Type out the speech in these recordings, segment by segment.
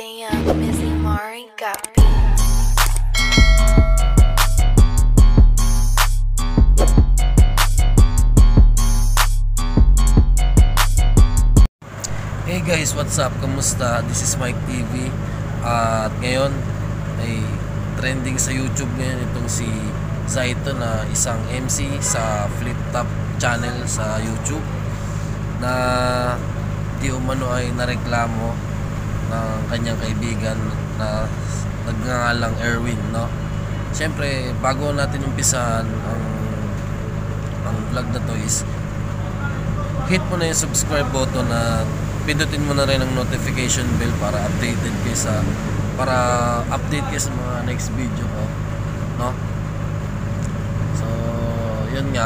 Damn, Missy Mari got beats. Hey guys, what's up? Kamusta? This is Mike TV. At ngayon ay trending sa YouTube ngayon itong si Zaito na isang MC sa Flip Top channel sa YouTube na di umano ay nareklamo ng kanyang kaibigan na nagngangalang Erwin, no? Siyempre, bago natin umpisahan ang vlog na to is hit mo na yung subscribe button na pindutin mo na rin ang notification bell para updated kayo sa mga next video ko, no? So yun nga,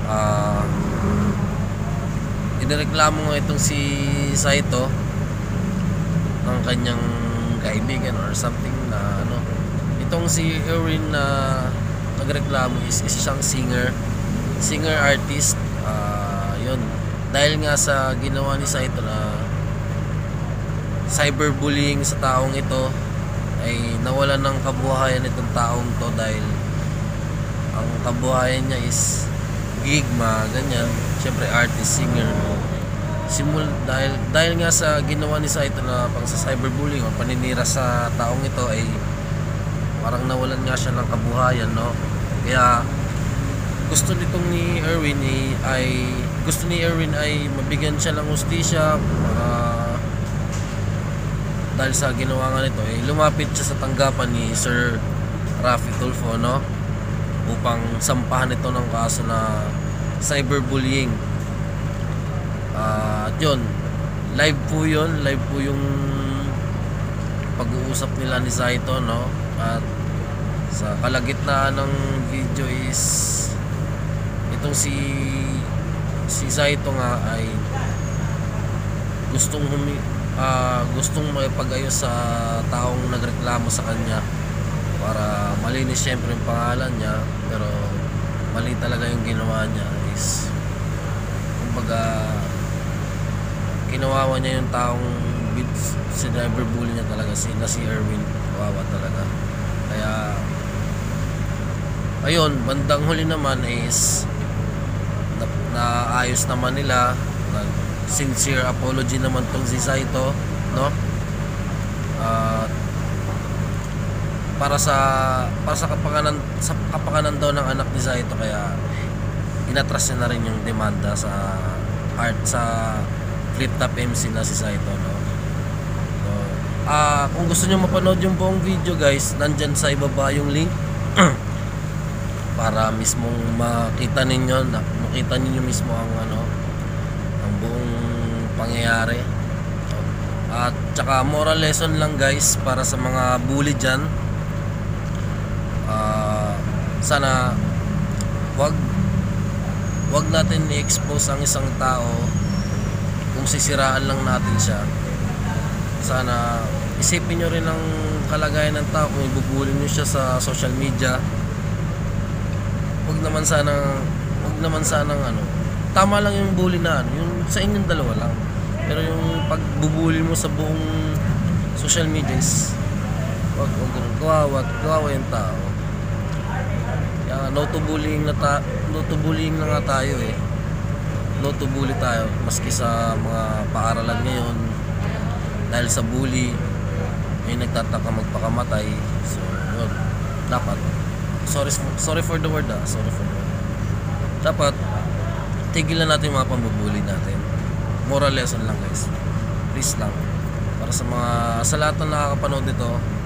inireklamo nga itong si Zaito ng kanyang kaibigan or something na ano. Itong si Erwin na nagreklamo is siyang singer artist. Yun, dahil nga sa ginawa ni Zaito na cyberbullying sa taong ito, ay nawalan ng kabuhayan itong taong to dahil ang kabuhayan niya is gigma, ganyan. Siyempre artist, singer. Dahil nga sa ginawa ni Zaito na pang sa cyberbullying o paninira sa taong ito, ay parang nawalan nga siya ng kabuhayan, no? Kaya gusto nitong ni Erwin ay mabigyan siya ng hustisya para dahil sa ginawa nga nito, lumapit siya sa tanggapan ni Sir Raffy Tulfo, no? Upang sampahan ito ng kaso na cyberbullying. At yun, live po yung pag-uusap nila ni Zaito, no? At sa kalagitnaan ng video is itong si Zaito nga ay gustong makipag-ayos sa taong nagreklamo sa kanya para malinis syempre yung pangalan niya, pero mali talaga yung ginawa niya. Is kumbaga kinawawa niya yung taong cyberbully niya talaga, si Erwin. Kawawa talaga. Kaya ayun, bandang huli naman is naayos naman nila, sincere apology naman tong si Zaito, no? Para sa kapakanan daw ng anak ni Zaito, kaya inatras niya na rin yung demanda sa Flip Top MC na si Zaito, no? So, kung gusto niyo mapanood yung buong video, guys, nandyan sa ibaba yung link para mismong makita ninyo mismo ang buong pangyayari. At tsaka moral lesson lang, guys, para sa mga bully dyan. Sana wag natin i-expose ang isang tao kung sisiraan lang natin siya. Sana isipin nyo rin ang kalagayan ng tao kung ibubully nyo siya sa social media. Wag naman sanang tama lang yung bully na yung sa inyong dalawa lang, pero yung pagbubully mo sa buong social media is wag ganun. Kawawa yung tao. Kaya no to bullying na nga tayo, no to bully tayo, maski sa mga paaralan ngayon dahil sa bully may nagtataka magpakamatay. So yun, dapat sorry for the word, dapat tigilan natin yung mga pambubuli natin. Moral lesson lang, guys, please lang, para sa lahat na nakakapanood nito.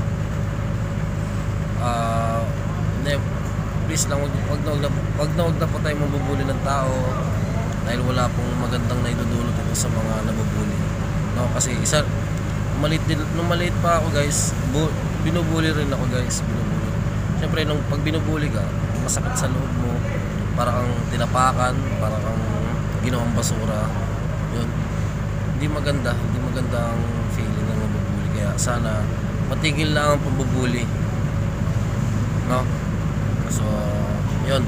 Please lang, wag na po tayo mabubuli ng tao dahil wala pong magandang naidudulot ito sa mga nabubuli, no? Kasi nung maliit pa ako, guys, binubuli rin ako, guys. Siyempre nung pag binubuli ka, masakit sa loob mo, para kang tinapakan, para kang ginawang basura. Yun, hindi maganda ang feeling ng mabubuli. Kaya sana matigil lang ang pambubuli, no? So yun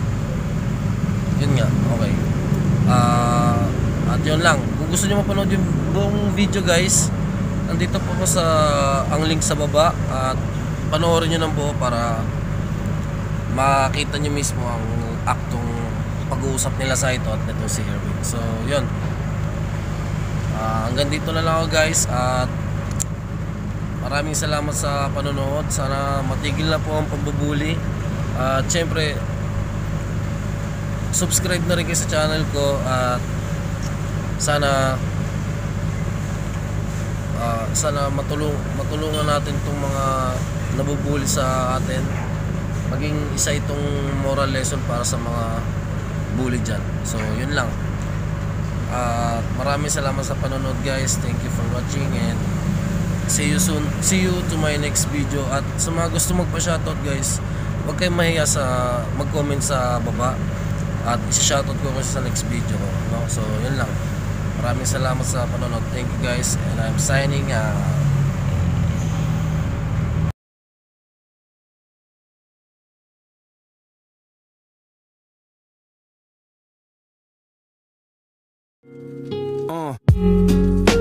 nga, okay. At yun lang, kung gusto nyo mapanood yung buong video, guys, andito po po sa ang link sa baba at panoorin nyo ng buo para makita nyo mismo ang aktong pag-uusap nila sa ito at nito si Erwin. So yun, hanggang dito na lang ako guys, at maraming salamat sa panonood. Sana matigil na po ang pambubuli, at syempre subscribe na rin kayo sa channel ko, at sana matulungan natin itong mga nabubuli sa atin, maging isa itong moral lesson para sa mga bully dyan. So yun lang, maraming salamat sa panonood guys. Thank you for watching and see you soon. See you to my next video. At sa mga gusto magpa-shoutout guys, huwag kayong mahiya sa mag-comment sa baba, at isi-shoutout ko kasi sa next video ko, no? So yun lang, maraming salamat sa panonood. Thank you guys, and I'm signing out.